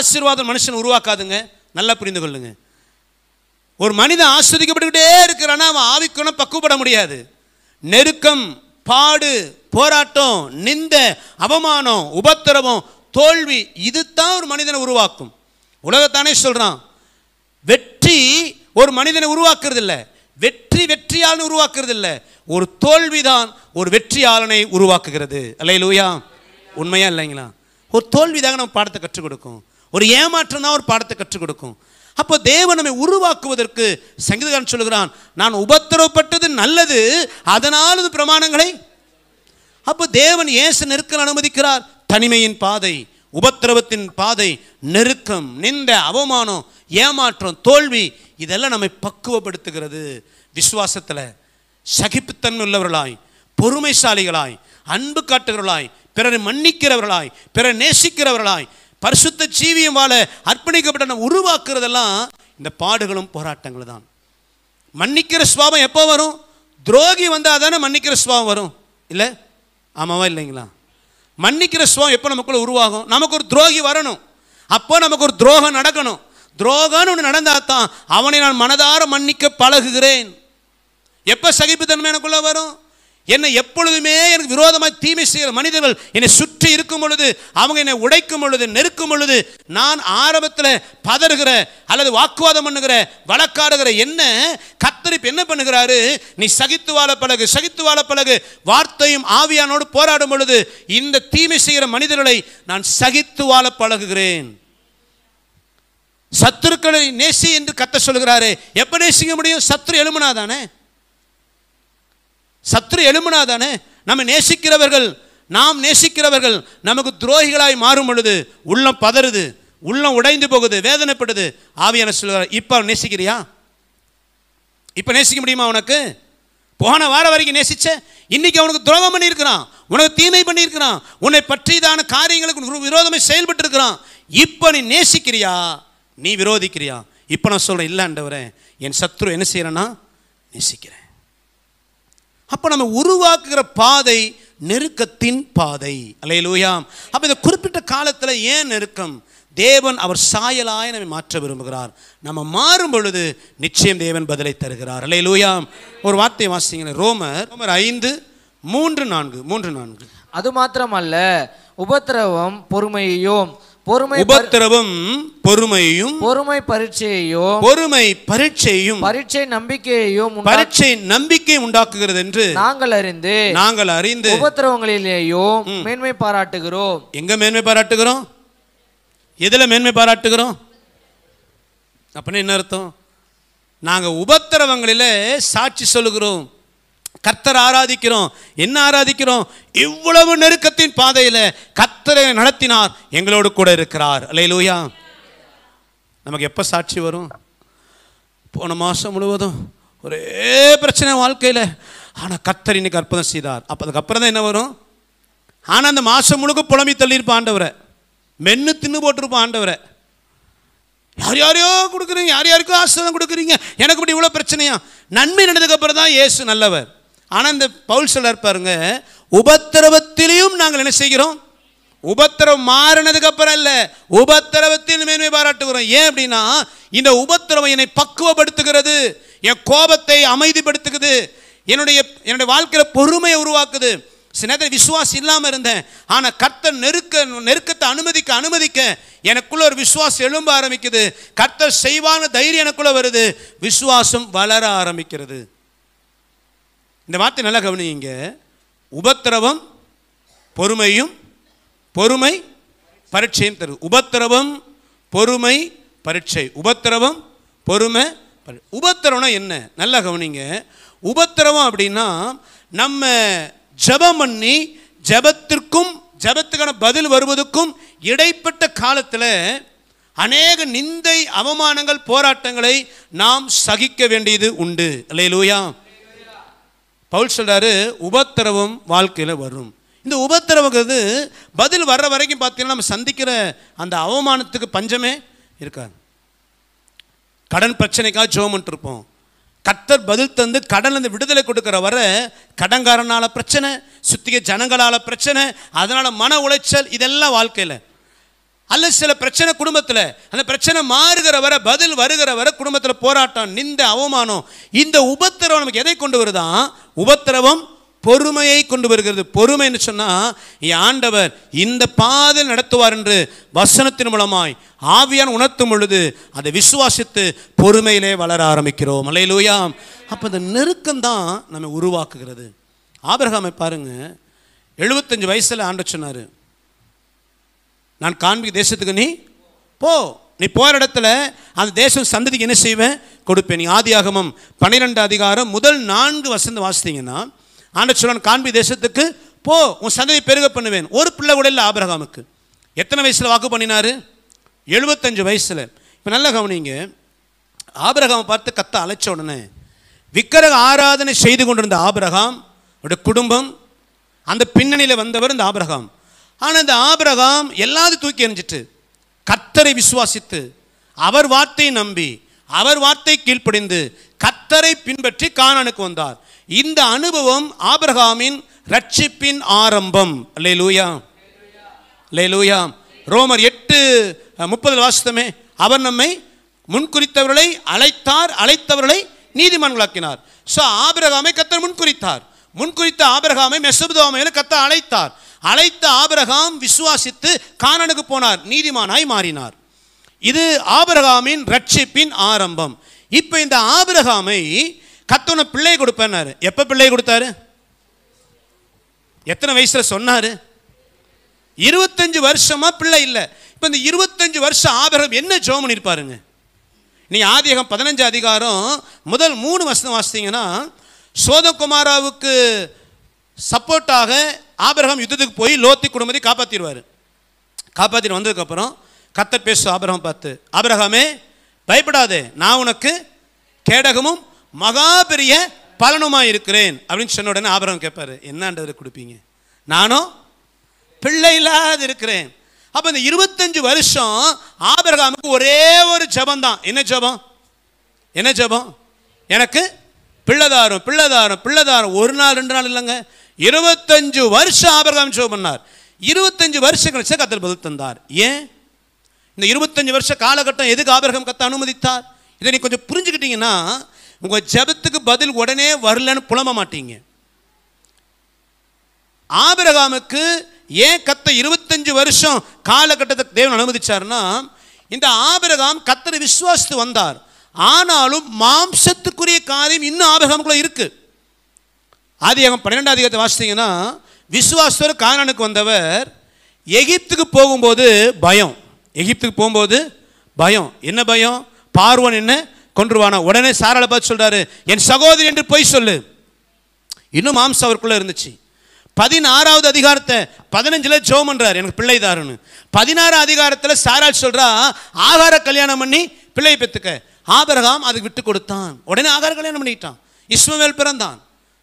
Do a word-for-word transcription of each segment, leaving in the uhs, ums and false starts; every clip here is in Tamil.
ஆசீர்வாதம் மனுஷன் உருவாக்காதுங்க. நல்லா புரிந்து கொள்ளுங்க. ஒரு மனிதன் ஆஸ்வதிக்கப்பட்டுக்கிட்டே இருக்கிறான்னா அவன் ஆவிக்குணம் பக்குவப்பட முடியாது. நெருக்கம், பாடு, போராட்டம், நிந்த, அவமானம், உபத்திரவம், தோல்வி, இதுதான் ஒரு மனிதனை உருவாக்கும். உலகத்தானே சொல்றான், வெற்றி ஒரு மனிதனை உருவாக்குறது இல்லை, வெற்றி வெற்றியாளனை உருவாக்குறது இல்லை, ஒரு தோல்விதான் ஒரு வெற்றியாளனை உருவாக்குகிறது. அல்லேலூயா. உண்மையா இல்லைங்களா? ஒரு தோல்விதாக நம்ம பாடத்தை கற்றுக் கொடுக்கும், ஒரு ஏமாற்றம் தான் ஒரு பாடத்தை கற்றுக் கொடுக்கும். அப்போ தேவன் நம்மை உருவாக்குவதற்கு சங்கீதக்காரன் சொல்லுகிறான், நான் உபத்திரவப்பட்டது நல்லது, அதனால் இது பிரமாணங்களை. அப்போ தேவன் ஏசு நெருக்கம் அனுமதிக்கிறார். தனிமையின் பாதை, உபத்திரவத்தின் பாதை, நெருக்கம், நிந்த, அவமானம், ஏமாற்றம், தோல்வி, இதெல்லாம் நம்மை பக்குவப்படுத்துகிறது. விசுவாசத்தில் சகிப்புத்தன்மை உள்ளவர்களாய், பொறுமைசாலிகளாய், அன்பு காட்டுகிறவர்களாய், பிறரை மன்னிக்கிறவர்களாய், பிறரை நேசிக்கிறவர்களாய், பரிசுத்த ஜீவியம் வாழ அர்ப்பணிக்கப்பட்ட நம்ம உருவாக்குறதெல்லாம் இந்த பாடுகளும் போராட்டங்கள் தான். மன்னிக்கிற சுபாவம் எப்போ வரும்? துரோகி வந்தால் தானே மன்னிக்கிற சுபாவம் வரும், இல்லை? ஆமாவா இல்லைங்களா? மன்னிக்கிற சுபாவம் எப்போ நமக்குள்ள உருவாகும்? நமக்கு ஒரு துரோகி வரணும், அப்போ நமக்கு ஒரு துரோகம் நடக்கணும். துரோகம்னு ஒன்று நடந்தால் தான் அவனை நான் மனதார மன்னிக்க பழகுகிறேன். எப்போ சகிப்புத்தன்மை எனக்குள்ள வரும்? என்னை எப்பொழுதுமே எனக்கு விரோதமாக தீமை செய்கிற மனிதர்கள் என்னை சுற்றி இருக்கும் பொழுது, அவங்க என்னை உடைக்கும் பொழுது, நெருக்கும் பொழுது, நான் ஆரம்பத்தில் பதறுகிற அல்லது வாக்குவாதம் பண்ணுகிற, வழக்காடுகிற என்ன கர்த்தர் என்ன பண்ணுகிறாரு? நீ சகித்து வாழ பழகு, சகித்து வாழ பழகு. வார்த்தையும் ஆவியானோடு போராடும் பொழுது இந்த தீமை செய்கிற மனிதர்களை நான் சகித்து வாழ பழகுகிறேன். சத்துருக்களை நேசி என்று கர்த்தர் சொல்கிறாரு. எப்ப நேசிக்க முடியும்? சத்துரு எழுமனாதானே, சத்துரு எழுமனாதானே. நம்ம நேசிக்கிறவர்கள், நாம் நேசிக்கிறவர்கள் நமக்கு துரோகிகளாய் மாறும் பொழுது உள்ளம் பதறுது, உள்ளம் உடைந்து போகுது, வேதனைப்படுது. ஆவியான சொல்கிறார், இப்ப நேசிக்கிறியா? இப்ப நேசிக்க முடியுமா? உனக்கு போன வார வரைக்கும் நேசிச்ச, இன்னைக்கு அவனுக்கு துரோகம் பண்ணியிருக்கிறான், உனக்கு தீமை பண்ணியிருக்கிறான், உன்னை பற்றிதான காரியங்களுக்கு விரோதமாக செயல்பட்டு இருக்கிறான். இப்ப நீ நேசிக்கிறியா, நீ விரோதிக்கிறியா? இப்ப நான் சொல்றேன், இல்ல ஆண்டவரே, என் சத்துரு என்ன செய்யறேன்னா நேசிக்கிறேன். அப்ப நம்ம உருவாக்குகிற பாதை நெருக்கத்தின் பாதை. அல்லேலூயா. அப்ப இந்த குறிப்பிட்ட காலத்தில் ஏன் நெருக்கம்? தேவன் அவர் சாயலாய் நம்மை மாற்ற விரும்புகிறார். நம்ம மாறும் பொழுது நிச்சயம் தேவன் பதிலை தருகிறார். அல்லேலூயா. ஒரு வார்த்தை வாசிங்க, ரோமர் ரோமர் ஐந்து மூன்று நான்கு மூன்று நான்கு. அது மாத்திரமல்ல, உபத்திரவம் பொறுமையையும், பொறுமை உபத்திரவம் பொறுமையும், பொறுமை பரீட்சையையும், பொறுமை பரீட்சையும், பரீட்சை நம்பிக்கையையும், பரீட்சை நம்பிக்கை உண்டாக்குகிறது என்று நாங்கள் அறிந்து நாங்கள் அறிந்து உபத்திரவங்களிலேயும் மேன்மை பாராட்டுகிறோம். எங்க மேன்மை பாராட்டுகிறோம்? எதுல மேன்மை பாராட்டுகிறோம்? அப்படின்னு என்ன அர்த்தம்? நாங்க உபத்திரவங்களிலே சாட்சி சொல்லுகிறோம், கர்த்தர் ஆராதிக்கிறோம். என்ன ஆராதிக்கிறோம்? இவ்வளவு நெருக்கத்தின் பாதையில கர்த்தரை நடத்தினார், எங்களோடு கூட இருக்கிறார். அல்லேலூயா. நமக்கு எப்ப சாட்சி வரும்? போன மாசம் முழுவதும் ஒரே பிரச்சனை வாழ்க்கையில, ஆனா கர்த்தர் இன்னைக்கு அற்புதம் செய்தார். அப்ப அதுக்கப்புறம் தான் என்ன வரும்? ஆனா அந்த மாசம் முழுக்க புலம்பி தள்ளியிருப்பான் ஆண்டவரை, மென்னு தின்னு போட்டிருப்பான் ஆண்டவரை. யார் யாரையோ கொடுக்குறீங்க, யார் யாருக்கோ ஆசீர்வாதம் கொடுக்குறீங்க, எனக்கு இப்படி இவ்வளோ பிரச்சனையா? நன்மை நடந்ததுக்கு அப்புறம் தான் இயேசு நல்லவர். ஆனால் இந்த பவுல் சொல்றார் பாருங்க, உபத்திரவத்திலையும் நாங்கள் என்ன செய்கிறோம்? உபத்திரவம் மாறினதுக்கு அப்புறம் இல்லை, உபத்திரவத்தில் மேன்மை பாராட்டுகிறோம். ஏன் அப்படின்னா, இந்த உபத்திரவம் என்னை பக்குவப்படுத்துகிறது, என் கோபத்தை அமைதிப்படுத்துகிறது, என்னுடைய என்னுடைய வாழ்க்கையில் பொறுமையை உருவாக்குது. சில நேரத்தில் விசுவாசம் இல்லாமல் இருந்தேன், ஆனால் கர்த்தர் நெருக்க நெருக்கத்தை அனுமதிக்க அனுமதிக்க எனக்குள்ள ஒரு விசுவாசம் எழும்ப ஆரம்பிக்குது, கர்த்தர் செய்வான தைரியம் எனக்குள்ள வருது, விசுவாசம் வளர ஆரம்பிக்கிறது. இந்த வார்த்தை நல்லா கவனிங்க. உபத்திரவம் பொறுமையும், பொறுமை பரீட்சையும் தருது. உபத்திரவம் பொறுமை பரீட்சை, உபத்திரவம் பொறுமை. உபத்திரவம்னா என்ன? நல்லா கவனிங்க. உபத்திரவம் அப்படின்னா நம்ம ஜெபம் பண்ணி ஜெபத்திற்கும் ஜெபத்துக்கான பதில் வருவதற்கும் இடைப்பட்ட காலத்தில் அநேக நிந்தை, அவமானங்கள், போராட்டங்களை நாம் சகிக்க வேண்டியது உண்டு. அல்லேலூயா. பவுல் சொல்றாரு, உபத்திரவம் வாழ்க்கையில் வரும். இந்த உபத்திரவங்கிறது பதில் வர்ற வரைக்கும் பார்த்தீங்கன்னா நம்ம சந்திக்கிற அந்த அவமானத்துக்கு பஞ்சமே இருக்காது. கடன் பிரச்சனைக்காக ஜெபம் பண்ணிருப்போம், கர்த்தர் பதில் தந்து கடன்ல விடுதலை கொடுக்கிற வர கடன்காரனால பிரச்சனை, சுத்திக ஜனங்களால பிரச்சனை, அதனால மன உளைச்சல், இதெல்லாம் வாழ்க்கையில். அல்ல சில பிரச்சனை குடும்பத்தில், அந்த பிரச்சனை மாறுகிற வர, பதில் வருகிற வர குடும்பத்தில் போராட்டம், நிந்த, அவமானம். இந்த உபத்திரவம் நமக்கு எதை கொண்டு வருதான்? உபத்திரவம் பொறுமையை கொண்டு வருகிறது. பொறுமைன்னு சொன்னால் என் ஆண்டவர் இந்த பாதையில் நடத்துவார் என்று வசனத்தின் மூலமாய் ஆவியான் உணர்த்தும் பொழுது அதை விசுவாசித்து பொறுமையிலே வளர ஆரம்பிக்கிறோம். அல்லேலூயா. அப்போ இந்த நெருக்கம்தான் நம்ம உருவாக்குகிறது. ஆபிரகாமை பாருங்க, எழுபத்தஞ்சு வயசில் ஆண்டவர் சொன்னார், நான் காண்பிக்க தேசத்துக்கு நீ போ, நீ போகிற இடத்துல அந்த தேசம் சந்ததிக்கு என்ன செய்வேன்? கொடுப்பேன். நீ ஆதியாகமம் பன்னிரெண்டு அதிகாரம் முதல் நான்கு வசனம் வாசித்தீங்கன்னா ஆண்டவர் சொல்றான், காண்பி தேசத்துக்கு போ, உன் சந்ததி பெருக பண்ணுவேன். ஒரு பிள்ளை கூட இல்லை ஆபிரகாமுக்கு. எத்தனை வயசில் வாக்கு பண்ணினார்? எழுபத்தஞ்சு வயசில். இப்போ நல்ல கவனிங்க, ஆபிரகாமை பார்த்து கத்த அழைச்ச உடனே விக்கிரக ஆராதனை செய்து கொண்டிருந்த ஆபிரகாம் அவருடைய குடும்பம், அந்த பின்னணியில் வந்தவர் இந்த ஆபிரகாம். ஆனால் இந்த ஆபிரகாம் எல்லாத்தையும் தூக்கி எறிஞ்சிட்டு கர்த்தரை விசுவாசித்து அவர் வார்த்தையை நம்பி அவர் வார்த்தை கீழ்ப்படிந்து கர்த்தரை பின்பற்றி கானானுக்கு வந்தார். இந்த அனுபவம் ஆபிரகாமின் ரட்சிப்பின் ஆரம்பம். அல்லேலூயா, அல்லேலூயா. ரோமர் எட்டு முப்பது வாசித்தமே, அவர் நம்மை முன்குறித்தவர்களை அழைத்தார், அழைத்தவர்களை நீதிமான்களாக்கினார். ஸோ ஆபிரகாமை கர்த்தர் முன்குறித்தார். முன்குறித்த ஆபிரகாமை மெசொப்பொத்தாமியாவில் கர்த்தர் அழைத்தார். அழைத்த ஆபிரகாம் விசுவாசித்து கானானுக்கு போனார், நீதிமானாய் மாறினார். இது ஆபிரகாமின் ரட்சிப்பின் ஆரம்பம். இப்போ இந்த ஆபிரகாமை கர்த்தர் பிள்ளை கொடுப்பார். எப்போ பிள்ளை கொடுத்தாரு? எத்தனை வயசுல சொன்னாரு? இருபத்தஞ்சு வருஷமா பிள்ளை இல்லை. இப்போ இந்த இருபத்தஞ்சு வருஷம் ஆபிரகாம் என்ன ஜெபம் பண்ணிருப்பாருங்க? நீ ஆதியாகமம் பதினஞ்சு அதிகாரம் முதல் மூணு வசனம் வாசித்தீங்கன்னா, சோதோம் கொமோராவுக்கு சப்போர்ட்டாக ஆபிரகாம் யுத்தத்துக்கு போய் லோத்தி குடும்பத்தை காப்பாற்றிடுவார். காப்பாற்றிட்டு வந்ததுக்கப்புறம் கர்த்தர் பேசு ஆபிரகாம் பார்த்து, ஆபிரகாமே பயப்படாதே, நான் உனக்கு கேடகமும் மகா பெரிய பலனுமாய் இருக்கிறேன் அப்படின்னு சொன்ன உடனே ஆபிரகாம் கேட்பாரு, என்னன்றதை கொடுப்பீங்க? நானும் பிள்ளை இல்லாத இருக்கிறேன். அப்போ இந்த இருபத்தஞ்சு வருஷம் ஆபிரகாமுக்கு ஒரே ஒரு ஜபம் தான். என்ன ஜபம்? என்ன ஜபம்? எனக்கு பிள்ளைதாரம், பிள்ளைதாரம், பிள்ளைதாரம். ஒரு நாள் ரெண்டு நாள் இல்லைங்க, இருபத்தஞ்சு வருஷம் ஆபிரகாம் ஜெபம் பண்ணார். இருபத்தஞ்சு வருஷம் கழிச்சு கர்த்தர் பதில் தந்தார். ஏன் இந்த இருபத்தஞ்சு வருஷ காலகட்டம் எதுக்கு ஆபிரகாம் கர்த்தர் அனுமதித்தார்? இதை நீ கொஞ்சம் புரிஞ்சுக்கிட்டீங்கன்னா உங்க ஜெபத்துக்கு பதில் உடனே வரலன்னு புலம்ப மாட்டீங்க. ஆபிரகாமுக்கு ஏன் கர்த்தர் இருபத்தஞ்சு வருஷம் காலகட்டத்தை தேவன் அனுமதிச்சார்னா, இந்த ஆபிரகாம் கர்த்தரை விசுவாசித்து வந்தார். ஆனாலும் மாம்சத்துக்குரிய காரியம் இன்னும் ஆபிரகாமுக்குள்ள இருக்கு. ஆதியாகமம் பன்னிரெண்டாம் அதிகாரத்தை வாசித்தீங்கன்னா, விசுவாசத்தோடு கானானுக்கு வந்தவர் எகிப்துக்கு போகும்போது பயம். எகிப்துக்கு போகும்போது பயம். என்ன பயம்? பார்வோன் என்ன கொன்றுவானா. உடனே சாராளை பார்த்து சொல்றாரு, என் சகோதரி என்று போய் சொல்லு. இன்னும் மாம்சம் அவருக்குள்ள இருந்துச்சு. பதினாறாவது அதிகாரத்தை பதினஞ்சுல ஜெபம் பண்றாரு, எனக்கு பிள்ளை தாருன்னு. பதினாறாம் அதிகாரத்தில் சாராள் சொல்றா, ஆகார கல்யாணம் பண்ணி பிள்ளை பெற்றுக்க. ஆபிரகாம் அதுக்கு விட்டு கொடுத்தான். உடனே ஆகார கல்யாணம் பண்ணிட்டான், இஸ்மவேல் பிறந்தான்.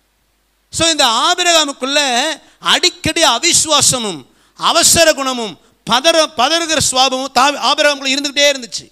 ஸோ இந்த ஆபிரகாமுக்குள்ள அடிக்கடி அவிசுவாசமும் அவசர குணமும் பதற பதறுகிற சுவாபமும் தா ஆபிரகாமுக்குள்ள இருந்துகிட்டே இருந்துச்சு.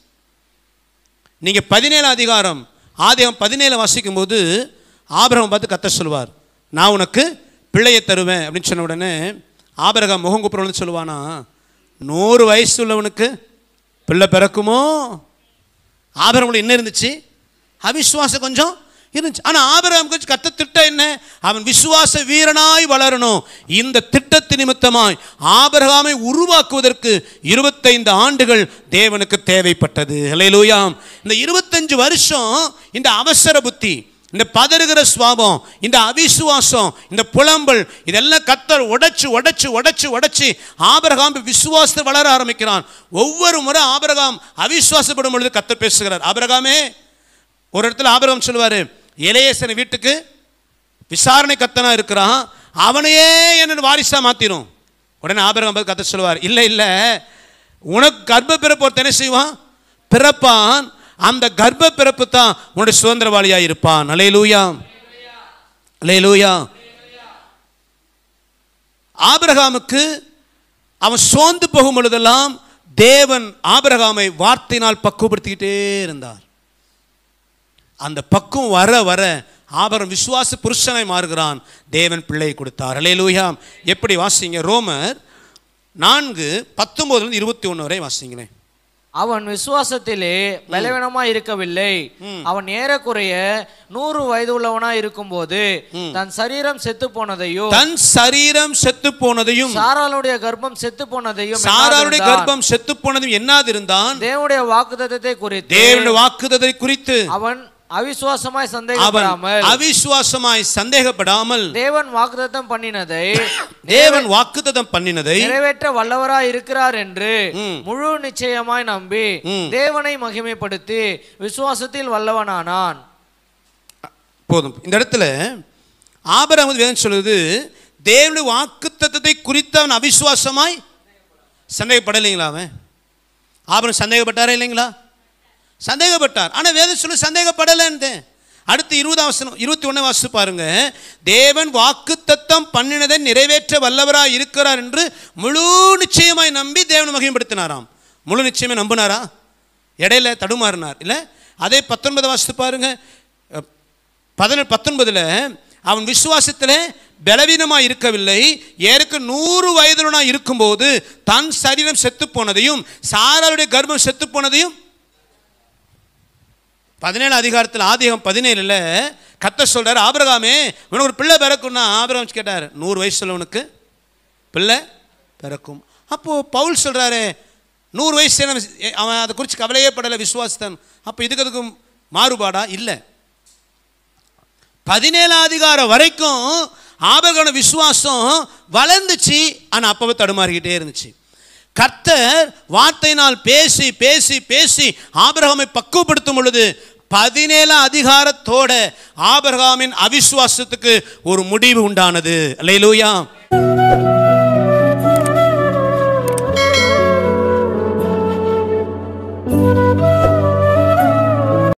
நீங்க பதினேழு அதிகாரம் ஆதியாகமம் பதினேழு வாசிக்கும் போது ஆபிரகாம் பார்த்து கர்த்தர் சொல்லுவார், நான் உனக்கு பிள்ளையை தருவேன் அப்படின்னு சொன்ன உடனே ஆபிரகாம் முகம் குப்புறன்னு சொல்லுவானா, நூறு வயசு உள்ளவனுக்கு பிள்ளை பிறக்குமோ? ஆபிரகாமுக்குள்ள என்ன இருந்துச்சு? அவிசுவாசம் கொஞ்சம் இருந்துச்சு. ஆனால் ஆபிரகாம் கொஞ்சம் கர்த்தர் திட்டம் என்ன? அவன் விசுவாச வீரனாய் வளரணும். இந்த திட்டத்தின் நிமித்தமாய் ஆபிரகாமை உருவாக்குவதற்கு இருபத்தைந்து ஆண்டுகள் தேவனுக்கு தேவைப்பட்டது. ஹல்லேலூயா. இந்த இருபத்தஞ்சு வருஷம் இந்த அவசர புத்தி, இந்த பதறுகிற சுவாபம், இந்த அவிசுவாசம், இந்த புலம்பல், இதெல்லாம் கர்த்தர் உடைச்சு உடைச்சு உடைச்சு உடைச்சு ஆபிரகாம் விசுவாசத்தை வளர ஆரம்பிக்கிறான். ஒவ்வொரு முறை ஆபிரகாம் அவிசுவாசப்படும் பொழுது கர்த்தர் பேசுகிறார். ஆபிரகாமே, ஒரு இடத்துல ஆபிரகாம் சொல்லுவாரு, எலியேசன் வீட்டுக்கு விசாரணை கர்த்தனா இருக்கிறான், அவனையே என்ன வாரிசா மாத்திரும். உடனே ஆபிரகாம் கர்த்தர் சொல்லுவார், இல்லை இல்லை, உனக்கு கர்ப்ப பிறப்பு ஒருத்தன் என்ன செய்வான்? பிறப்பான். அந்த கர்ப்ப பிறப்பு தான் உன்னுடைய சுதந்திரவாளியாக இருப்பான். அல்லேலூயா, அல்லேலூயா. ஆபிரகாமுக்கு அவன் சோர்ந்து போகும் பொழுதெல்லாம் தேவன் ஆபிரகாமை வார்த்தையினால் பக்குவப்படுத்திக்கிட்டே இருந்தார். அந்த பக்குவம் வர வர ஆபிரகாம் விசுவாச புருஷனாய் மாறுகிறான். தேவன் பிள்ளை கொடுத்தார். அல்லேலூயா. எப்படி வாசிங்க, ரோமர் நான்கு பத்தொன்பதுலேருந்து இருபத்தி ஒன்று வரை வாசிங்களேன். அவன் விசுவாசத்திலே பலவீனமாய் இருக்கவில்லை. அவன் ஏறக்குறைய நூறு வயது உள்ளவனாய் இருக்கும்போது தன் சரீரம் செத்து போனதையும் தன் சரீரம் செத்து போனதையும் சாராளுடைய கர்ப்பம் செத்து போனதையும் சாராளுடைய கர்ப்பம் செத்து போனதும் என்னாதிருந்தான் தேவனுடைய வாக்குத்தத்தத்தை குறித்து தேவனுடைய வாக்குத்தத்தத்தை குறித்து அவன் அவிசுவாசமாய் சந்தேகப்படாமல் அவிசுவாசமாய் சந்தேகப்படாமல் தேவன் வாக்குத்தத்தம் பண்ணினதை தேவன் வாக்குத்தத்தம் பண்ணினதை நிறைவேற்ற வல்லவராய் இருக்கிறார் என்று முழு நிச்சயமாய் நம்பி தேவனை மகிமைப்படுத்தி விசுவாசத்தில் வல்லவனானான். போதும். இந்த இடத்துல ஆபிரகாம் வேதம் சொல்லுது, தேவனுடைய வாக்குத்தத்தத்தை குறித்து அவன் அவிசுவாசமாய் சந்தேகப்படலைங்களா? அவன் ஆபிரகாம் சந்தேகப்பட்டாரா இல்லைங்களா? சந்தேகப்பட்டார். ஆனால் வேதம் சொல்லு சந்தேகப்படலைன்னு. அடுத்து இருபதாம் வசனம் இருபத்தி ஒன்று வாசித்து பாருங்க. தேவன் வாக்குத்தத்தம் பண்ணினதை நிறைவேற்ற வல்லவராய் இருக்கிறார் என்று முழு நிச்சயமாய் நம்பி தேவனை மகிமைப்படுத்தினாராம். முழு நிச்சயமாய் நம்பினாரா? இடையில தடுமாறினார் இல்லை? அதே பத்தொன்பது வாசித்து பாருங்க. பதினெட்டு பத்தொன்பதுல அவன் விசுவாசத்தில் பலவீனமாக இருக்கவில்லை. ஏற்கு நூறு வயதுனா இருக்கும்போது தன் சரீரம் செத்து போனதையும் சாராளுடைய கர்ப்பம் செத்து போனதையும் பதினேழு அதிகாரத்தில் ஆதிகம் பதினேழுல கர்த்தர் சொல்றார், ஆபிரகாமே உனக்கு ஒரு பிள்ளை பிறக்கும்னா ஆபிரகாம் கேட்டார், நூறு வயசுல உனக்கு பிள்ளை பிறக்கும். அப்போ பவுல் சொல்றாரு, நூறு வயசு அவன் அதை குறித்து கவலையே படலை விசுவாசத்தன். அப்போ இதுக்கு அதுக்கும் மாறுபாடா? இல்லை. பதினேழாம் அதிகாரம் வரைக்கும் ஆபிரகாம் விசுவாசம் வளர்ந்துச்சு. ஆனால் அப்பவே தடுமாறிக்கிட்டே இருந்துச்சு. கர்த்தர் வார்த்தையினால் பேசி பேசி பேசி ஆபிரகாமை பக்குவப்படுத்தும் பொழுது பதினேழாம் அதிகாரத்தோட ஆபிரகாமின் அவிசுவாசத்துக்கு ஒரு முடிவு உண்டானது. அல்லேலூயா.